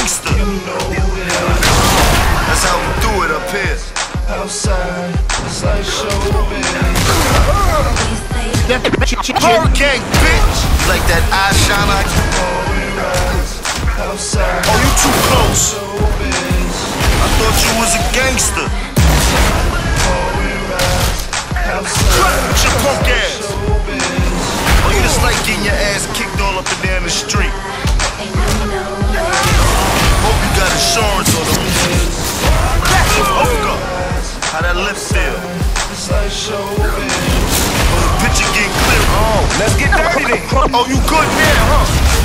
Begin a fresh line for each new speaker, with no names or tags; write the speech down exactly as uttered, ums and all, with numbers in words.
gangster. That's how we do it up here.
Outside, it's like showbiz.
Hurricane, bitch. Like that eyeshiner. Oh, you too close. I thought you was a gangster. With your punk ass. Oh, you just like getting your ass kicked all up and down the street. Hope you got insurance on them. Hook up. How that lip feel? Oh, the picture getting clear.
Let's get dirty then.
Oh, you good now, huh?